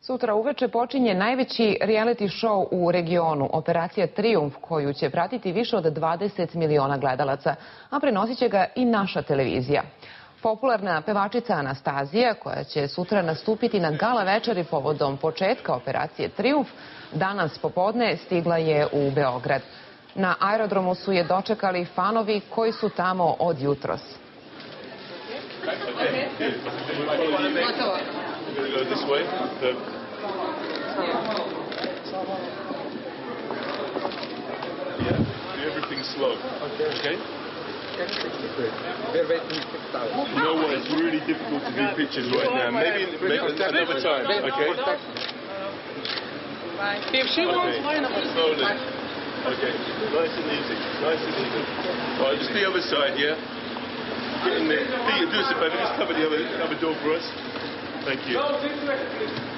Sutra uveče počinje najveći reality show u regionu, Operacija Trijumf, koju će pratiti više od 20 miliona gledalaca, a prenosit će ga i naša televizija. Popularna pevačica Anastazija, koja će sutra nastupiti na gala večeri povodom početka Operacije Trijumf, danas popodne stigla je u Beograd. Na aerodromu su je dočekali fanovi koji su tamo od jutros. You know what? It's really difficult to do pictures right now. Maybe another time. Okay. If she wants, why not? Slowly. Okay. Nice and easy. Nice and easy. All right, just the other side, yeah. Get in there. Peter, do us a favor. Just cover the other door for us. Thank you.